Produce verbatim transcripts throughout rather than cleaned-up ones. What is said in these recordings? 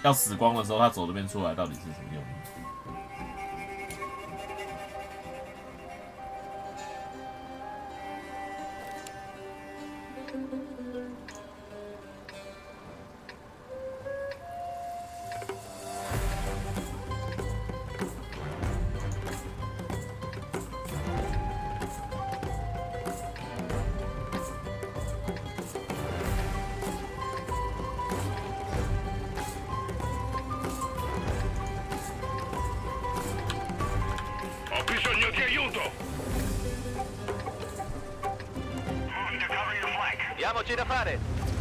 要死光的时候，他走这边出来到底是什么用意？ Diamoci da fare!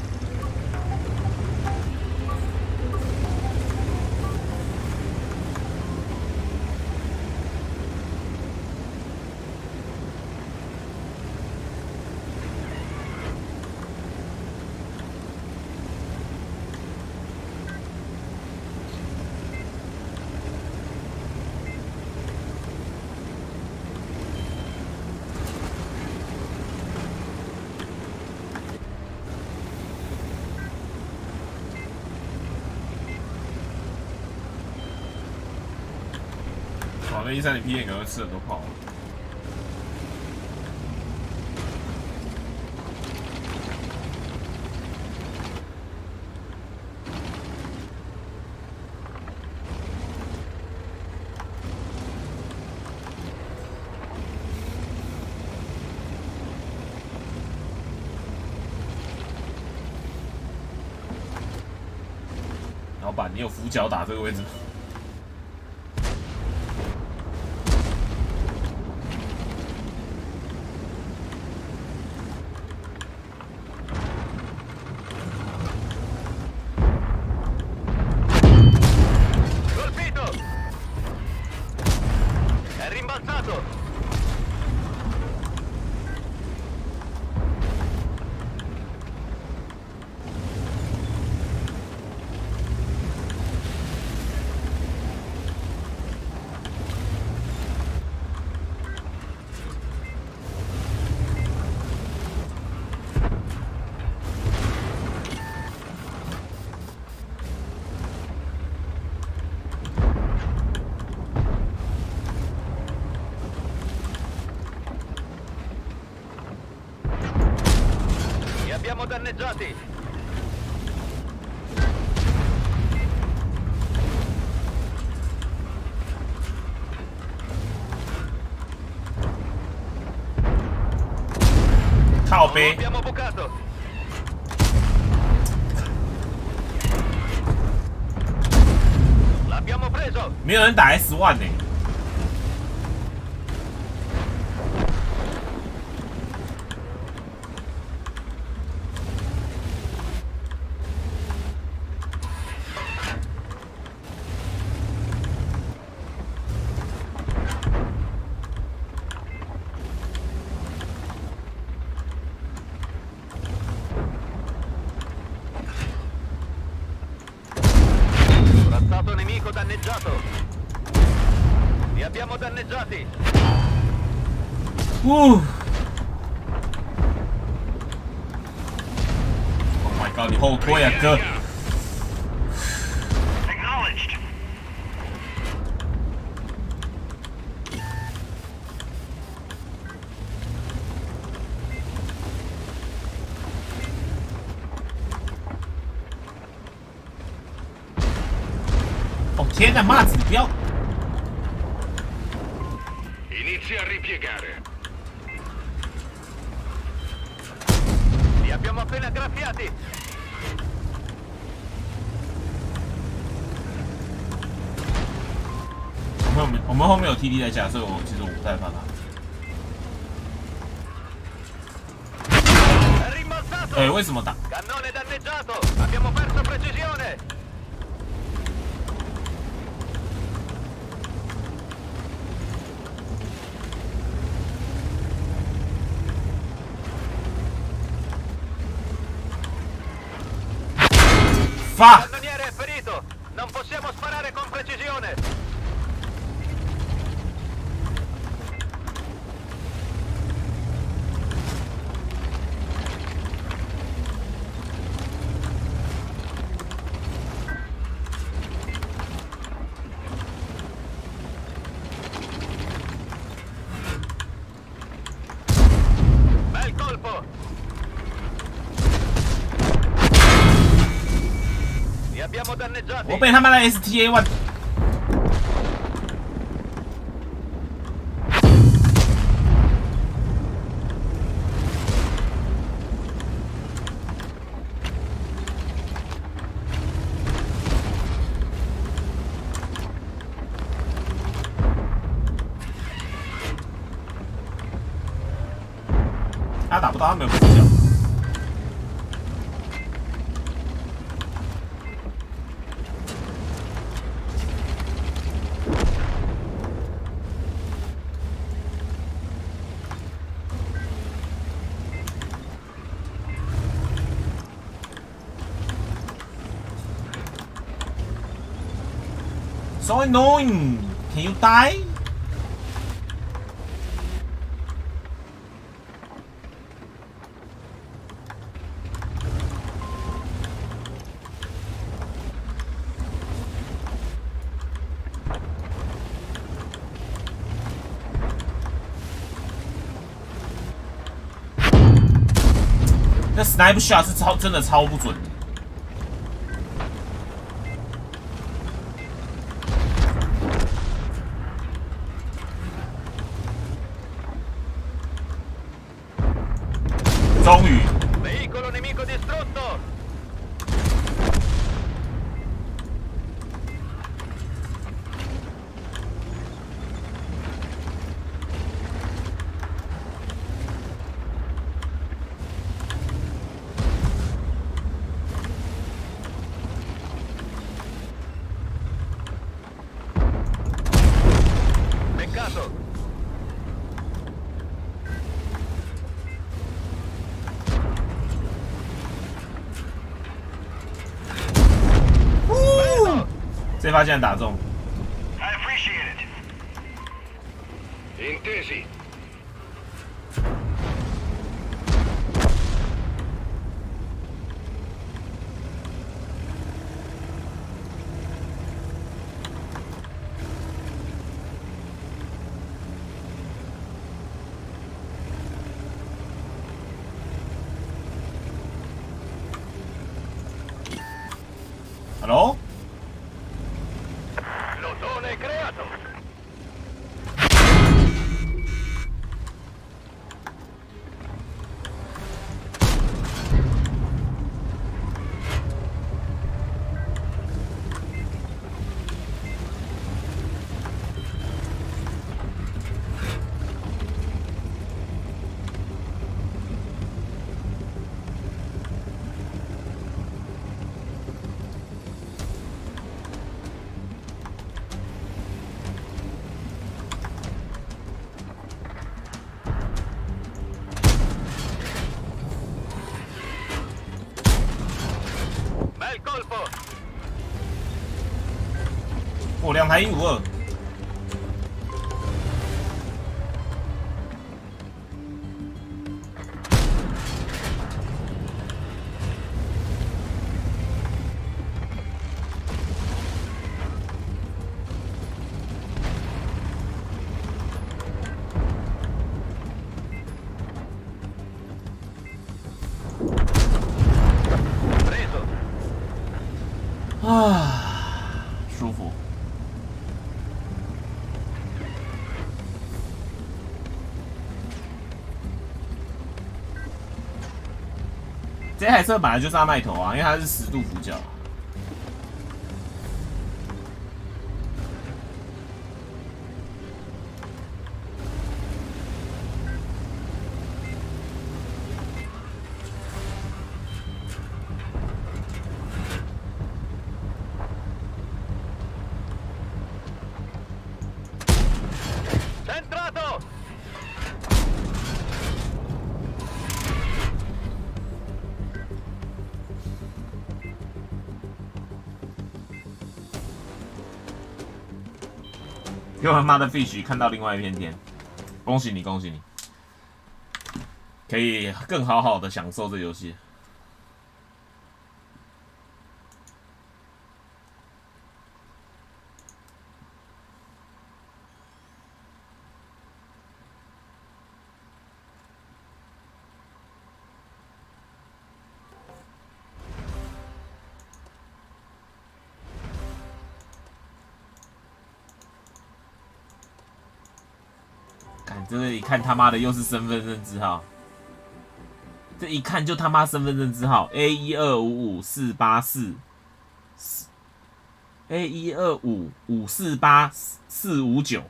哇，那一三零 P 可能会吃很多炮。老板，你有俯角打这个位置吗？ Abbiamo danneggiati! 靠背 Abbiamo bucato! L'abbiamo preso! 没有人打 S 一 呢、欸。 Corazzato nemico danneggiato! Li abbiamo danneggiati! Uh. Oh my god！ 你后退啊，哥！ 哦天哪，妈子，你不要！ Inizia a ripiegare. Li abbiamo appena graffiati. 我们我们后面有 T D 在架，所以我其实我不太怕他。哎、欸，为什么打？ Cannone danneggiato. Abbiamo perso precisione. Fa! Il cannoniere è ferito! Non possiamo sparare con precisione! Abbiamo danneggiati. 我被他妈的 S T A one。他打不到，他没有死角。So annoying! Can you die? 那 sniper shot 是超真的超不准的。终于 Veicolo nemico distrutto. Beccato. 这发竟然打中。 I appreciate it. Intesi. Hello？ Plotone creato. Bel colpo. 我两台一五二。 Preso. 啊，舒服。这台车本来就是要卖头啊，因为它是十度俯角。 Centrato. 给我他妈的 fish 看到另外一片天，恭喜你，恭喜你，可以更好好的享受这游戏。 干，这个一看他妈的又是身份证字号，这一看就他妈身份证字号 A 一二五五四八四 A 一二五五四八四五九。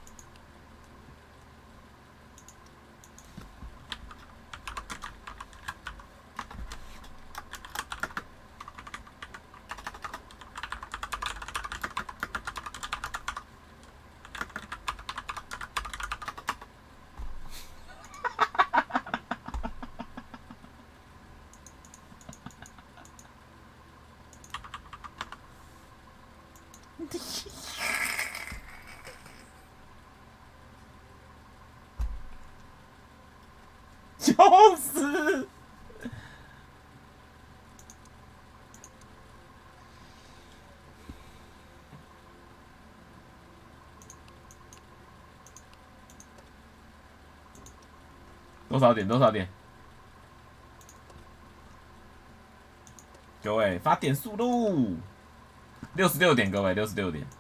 笑死！多少点？多少点？各位发点数喽！六十六点，各位六十六点。